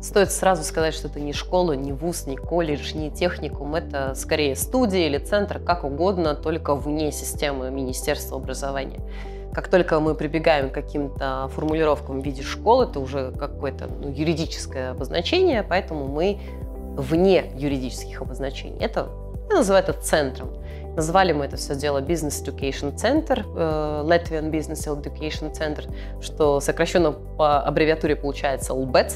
Стоит сразу сказать, что это не школа, не вуз, не колледж, не техникум. Это скорее студия или центр, как угодно, только вне системы Министерства образования. Как только мы прибегаем к каким-то формулировкам в виде школы, это уже какое-то юридическое обозначение, поэтому мы вне юридических обозначений. Я называю это центром. Назвали мы это все дело Business Education Center, Latvian Business Education Center, что сокращенно по аббревиатуре получается LBEC.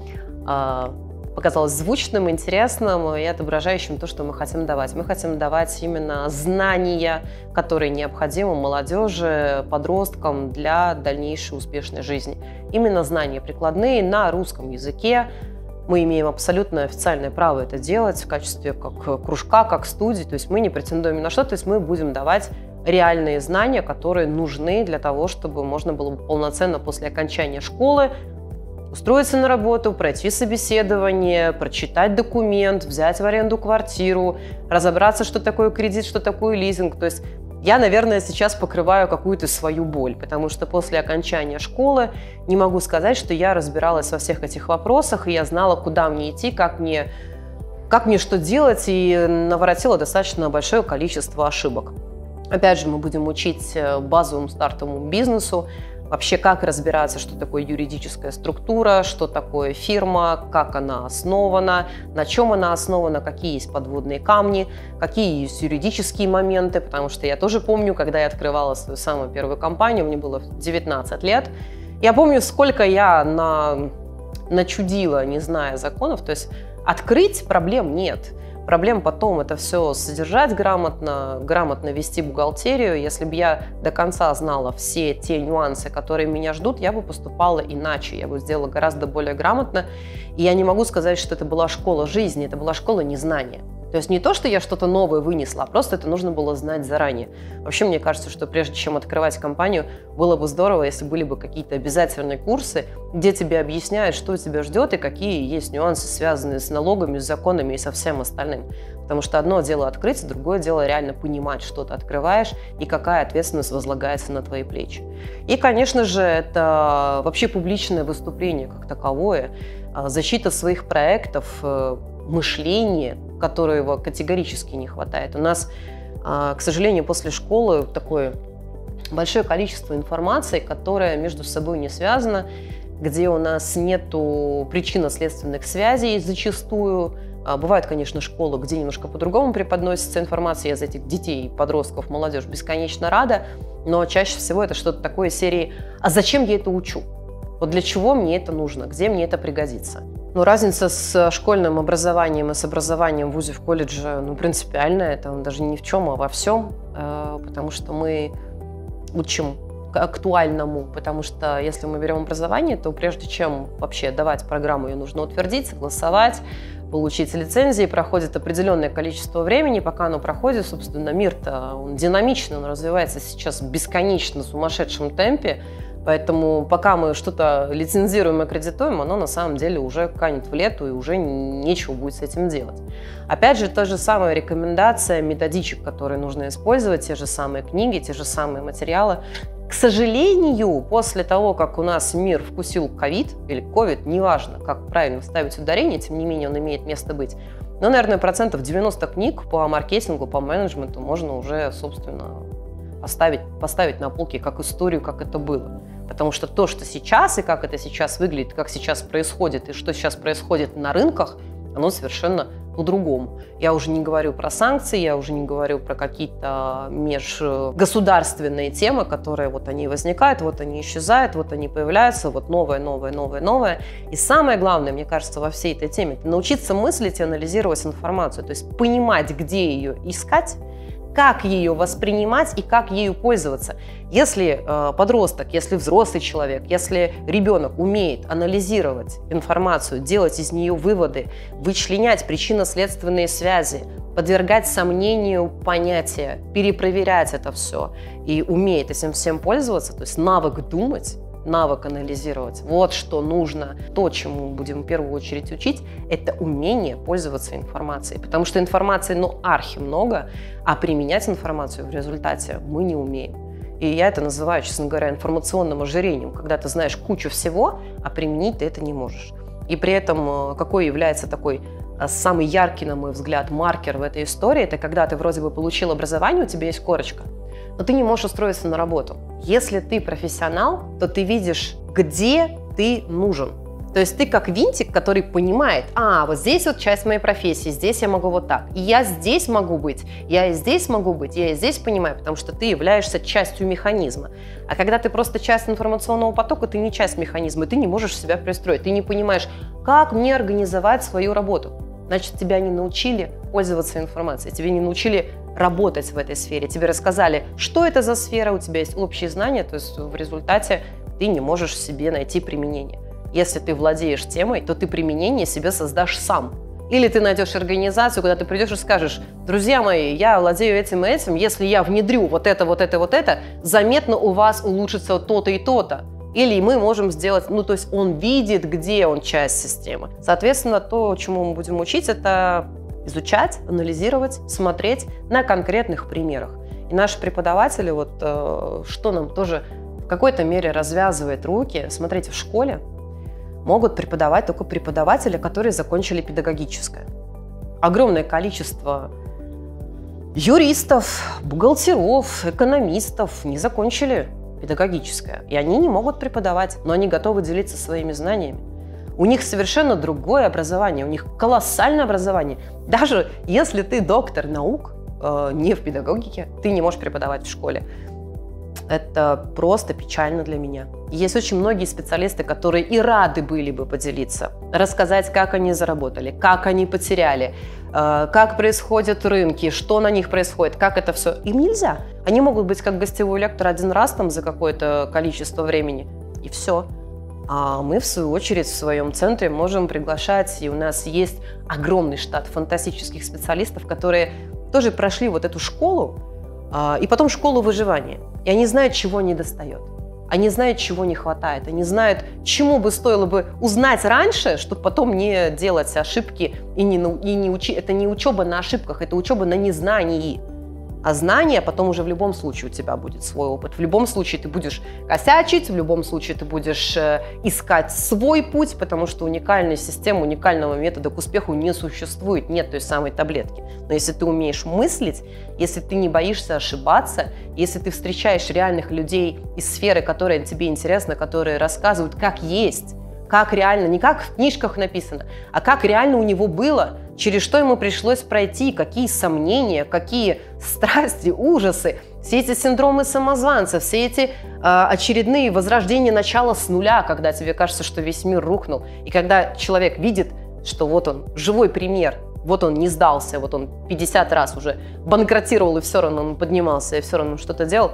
Показалось звучным, интересным и отображающим то, что мы хотим давать. Мы хотим давать именно знания, которые необходимы молодежи, подросткам для дальнейшей успешной жизни. Именно знания прикладные на русском языке. Мы имеем абсолютно официальное право это делать в качестве как кружка, как студии. То есть мы не претендуем ни на что, то есть мы будем давать реальные знания, которые нужны для того, чтобы можно было полноценно после окончания школы устроиться на работу, пройти собеседование, прочитать документ, взять в аренду квартиру, разобраться, что такое кредит, что такое лизинг. То есть я, наверное, сейчас покрываю какую-то свою боль, потому что после окончания школы не могу сказать, что я разбиралась во всех этих вопросах, и я знала, куда мне идти, как мне что делать, и наворотила достаточно большое количество ошибок. Опять же, мы будем учить базовому стартовому бизнесу, вообще, как разбираться, что такое юридическая структура, что такое фирма, как она основана, на чем она основана, какие есть подводные камни, какие есть юридические моменты, потому что я тоже помню, когда я открывала свою самую первую компанию, мне было 19 лет, я помню, сколько я начудила, не зная законов, то есть открыть проблем нет. Проблем потом это все содержать грамотно вести бухгалтерию. Если бы я до конца знала все те нюансы, которые меня ждут, я бы поступала иначе, я бы сделала гораздо более грамотно. И я не могу сказать, что это была школа жизни, это была школа незнания. То есть не то, что я что-то новое вынесла, а просто это нужно было знать заранее. Вообще, мне кажется, что прежде чем открывать компанию, было бы здорово, если были бы какие-то обязательные курсы, где тебе объясняют, что тебя ждет и какие есть нюансы, связанные с налогами, с законами и со всем остальным. Потому что одно дело открыть, другое дело реально понимать, что ты открываешь и какая ответственность возлагается на твои плечи. И, конечно же, это вообще публичное выступление как таковое, защита своих проектов, мышление, которого категорически не хватает. У нас, к сожалению, после школы такое большое количество информации, которая между собой не связана, где у нас нету причинно-следственных связей зачастую. Бывают, конечно, школы, где немножко по-другому преподносится информация. Я за этих детей, подростков, молодежь бесконечно рада, но чаще всего это что-то такое серии «А зачем я это учу? Вот для чего мне это нужно? Где мне это пригодится?» Но разница с школьным образованием и с образованием в вузе, в колледже, принципиальная. Это даже ни в чем, а во всем, потому что мы учим актуальному, потому что если мы берем образование, то прежде чем вообще давать программу, ее нужно утвердить, согласовать, получить лицензии, проходит определенное количество времени, пока оно проходит, собственно, мир-то он динамичный, он развивается сейчас в бесконечно сумасшедшем темпе, поэтому пока мы что-то лицензируем и аккредитуем, оно на самом деле уже канет в лету и уже нечего будет с этим делать. Опять же, та же самая рекомендация методичек, которые нужно использовать, те же самые книги, те же самые материалы. К сожалению, после того, как у нас мир вкусил ковид или ковид, неважно, как правильно вставить ударение, тем не менее он имеет место быть, но, наверное, 90% книг по маркетингу, по менеджменту можно уже, собственно, поставить на полке как историю, как это было. Потому что то, что сейчас и как это сейчас выглядит, как сейчас происходит и что сейчас происходит на рынках, оно совершенно по-другому. Я уже не говорю про санкции, я уже не говорю про какие-то межгосударственные темы, которые вот они возникают, вот они исчезают, вот они появляются, вот новое, новое, новое, новое. И самое главное, мне кажется, во всей этой теме – это научиться мыслить и анализировать информацию, то есть понимать, где ее искать, как ее воспринимать и как ею пользоваться. Если подросток, если взрослый человек, если ребенок умеет анализировать информацию, делать из нее выводы, вычленять причинно-следственные связи, подвергать сомнению понятия, перепроверять это все и умеет этим всем пользоваться, то есть навык думать, навык анализировать. Вот что нужно. То, чему мы будем в первую очередь учить, это умение пользоваться информацией. Потому что информации, архи много, а применять информацию в результате мы не умеем. И я это называю, честно говоря, информационным ожирением, когда ты знаешь кучу всего, а применить ты это не можешь. И при этом какой является такой самый яркий, на мой взгляд, маркер в этой истории, это когда ты вроде бы получил образование, у тебя есть корочка, но ты не можешь устроиться на работу. Если ты профессионал, то ты видишь, где ты нужен. То есть ты как винтик, который понимает, вот здесь вот часть моей профессии, здесь я могу вот так. И я здесь могу быть, я и здесь могу быть, я и здесь понимаю, потому что ты являешься частью механизма. А когда ты просто часть информационного потока, ты не часть механизма, и ты не можешь себя пристроить. Ты не понимаешь, как мне организовать свою работу. Значит, тебя не научили пользоваться информацией, тебе не научили работать в этой сфере. Тебе рассказали, что это за сфера, у тебя есть общие знания, то есть в результате ты не можешь себе найти применение. Если ты владеешь темой, то ты применение себе создашь сам. Или ты найдешь организацию, куда ты придешь и скажешь: друзья мои, я владею этим и этим, если я внедрю вот это, заметно у вас улучшится то-то и то-то. Или мы можем сделать, то есть он видит, где он часть системы. Соответственно, то, чему мы будем учить, это изучать, анализировать, смотреть на конкретных примерах. И наши преподаватели, что нам тоже в какой-то мере развязывает руки, смотрите, в школе могут преподавать только преподаватели, которые закончили педагогическое. Огромное количество юристов, бухгалтеров, экономистов не закончили педагогическое. И они не могут преподавать, но они готовы делиться своими знаниями. У них совершенно другое образование, у них колоссальное образование. Даже если ты доктор наук, не в педагогике, ты не можешь преподавать в школе. Это просто печально для меня. Есть очень многие специалисты, которые и рады были бы поделиться, рассказать, как они заработали, как они потеряли, как происходят рынки, что на них происходит, как это все. Им нельзя. Они могут быть как гостевой лектор один раз за какое-то количество времени, и все. А мы, в свою очередь, в своем центре можем приглашать, и у нас есть огромный штат фантастических специалистов, которые тоже прошли эту школу, и потом школу выживания. И они знают, чего недостает. Они знают, чего не хватает. Они знают, чему бы стоило бы узнать раньше, чтобы потом не делать ошибки и не учить. Это не учеба на ошибках, это учеба на незнании. А знание потом уже в любом случае у тебя будет свой опыт. В любом случае ты будешь косячить, в любом случае ты будешь искать свой путь, потому что уникальной системы, уникального метода к успеху не существует, нет той самой таблетки. Но если ты умеешь мыслить, если ты не боишься ошибаться, если ты встречаешь реальных людей из сферы, которая тебе интересна, которые рассказывают, как есть, как реально, не как в книжках написано, а как реально у него было, через что ему пришлось пройти, какие сомнения, какие страсти, ужасы, все эти синдромы самозванца, все эти очередные возрождения начала с нуля, когда тебе кажется, что весь мир рухнул. И когда человек видит, что вот он, живой пример, вот он не сдался, вот он 50 раз уже банкротировал, и все равно он поднимался, и все равно что-то делал.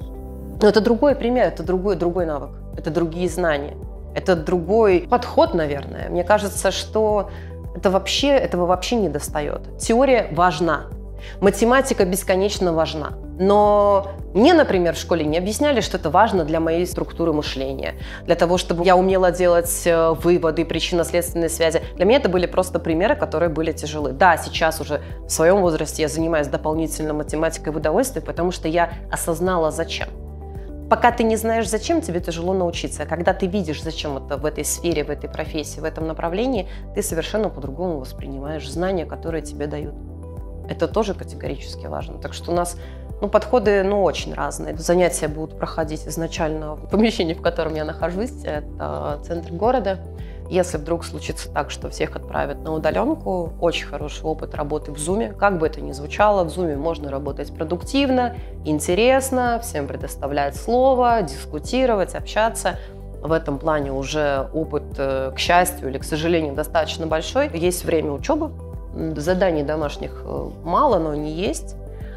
Но это другой пример, это другой навык, это другие знания, это другой подход, наверное. Мне кажется, что этого вообще не достает. Теория важна, математика бесконечно важна. Но мне, например, в школе не объясняли, что это важно для моей структуры мышления, для того, чтобы я умела делать выводы, причинно-следственные связи. Для меня это были просто примеры, которые были тяжелы. Да, сейчас уже в своем возрасте я занимаюсь дополнительно математикой в удовольствие, потому что я осознала, зачем. Пока ты не знаешь, зачем, тебе тяжело научиться. А когда ты видишь, зачем это в этой сфере, в этой профессии, в этом направлении, ты совершенно по-другому воспринимаешь знания, которые тебе дают. Это тоже категорически важно. Так что у нас подходы очень разные. Занятия будут проходить изначально в помещении, в котором я нахожусь. Это центр города. Если вдруг случится так, что всех отправят на удаленку, очень хороший опыт работы в Zoom. Как бы это ни звучало, в Zoom можно работать продуктивно, интересно, всем предоставлять слово, дискутировать, общаться. В этом плане уже опыт, к счастью или к сожалению, достаточно большой. Есть время учебы, заданий домашних мало, но они есть.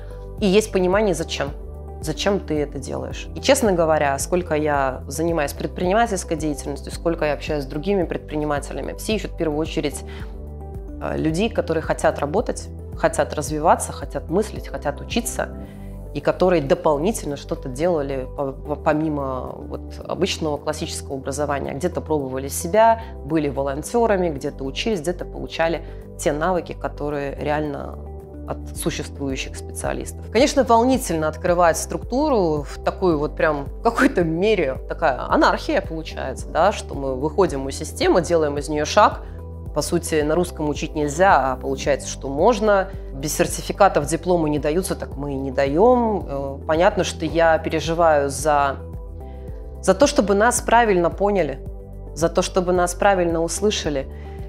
И есть понимание, зачем. Зачем ты это делаешь? И, честно говоря, сколько я занимаюсь предпринимательской деятельностью, сколько я общаюсь с другими предпринимателями, все ищут в первую очередь людей, которые хотят работать, хотят развиваться, хотят мыслить, хотят учиться, и которые дополнительно что-то делали помимо обычного классического образования. Где-то пробовали себя, были волонтерами, где-то учились, где-то получали те навыки, которые реально от существующих специалистов. Конечно, волнительно открывать структуру в такой вот прям в какой-то мере такая анархия получается, да, что мы выходим из системы, делаем из нее шаг. По сути, на русском учить нельзя, а получается, что можно. Без сертификатов дипломы не даются, так мы и не даем. Понятно, что я переживаю за то, чтобы нас правильно поняли, за то, чтобы нас правильно услышали.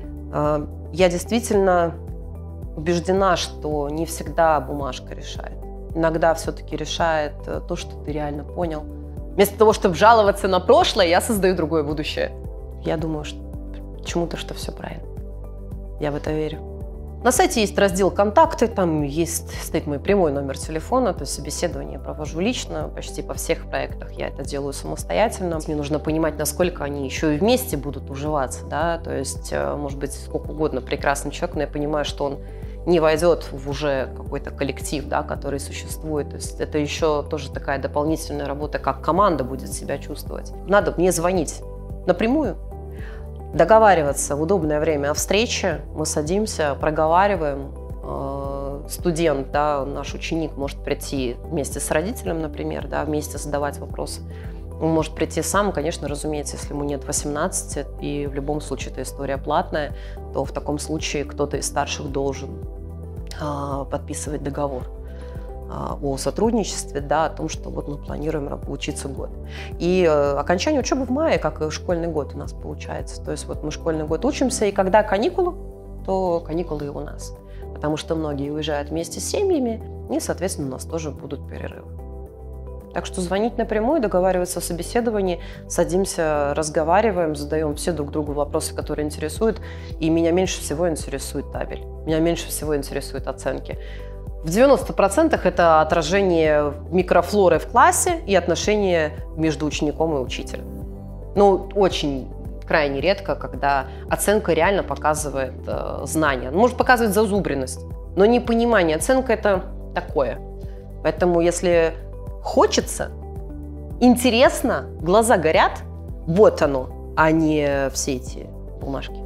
Я действительно убеждена, что не всегда бумажка решает. Иногда все-таки решает то, что ты реально понял. Вместо того, чтобы жаловаться на прошлое, я создаю другое будущее. Я думаю, что почему-то, что все правильно. Я в это верю. На сайте есть раздел «Контакты», там стоит мой прямой номер телефона, то есть собеседование я провожу лично, почти по всех проектах я это делаю самостоятельно. Мне нужно понимать, насколько они еще и вместе будут уживаться, да, то есть, может быть, сколько угодно прекрасный человек, но я понимаю, что он не войдет в уже какой-то коллектив, да, который существует. То есть это еще тоже такая дополнительная работа, как команда будет себя чувствовать. Надо мне звонить напрямую, договариваться в удобное время о встрече, мы садимся, проговариваем. Студент, да, наш ученик может прийти вместе с родителем, например, да, вместе задавать вопросы. Он может прийти сам, конечно, разумеется, если ему нет 18, и в любом случае эта история платная, то в таком случае кто-то из старших должен подписывать договор о сотрудничестве, да, о том, что вот мы планируем учиться год. И окончание учебы в мае, как и школьный год у нас получается. То есть вот мы школьный год учимся, и когда каникулы, то каникулы и у нас. Потому что многие уезжают вместе с семьями, и, соответственно, у нас тоже будут перерывы. Так что звонить напрямую, договариваться о собеседовании, садимся, разговариваем, задаем все друг другу вопросы, которые интересуют. И меня меньше всего интересует табель, меня меньше всего интересуют оценки. В 90% это отражение микрофлоры в классе и отношения между учеником и учителем. Ну, очень крайне редко, когда оценка реально показывает знания. Может показывать зазубренность, но не понимание. Оценка – это такое. Поэтому если хочется, интересно, глаза горят, вот оно, а не все эти бумажки.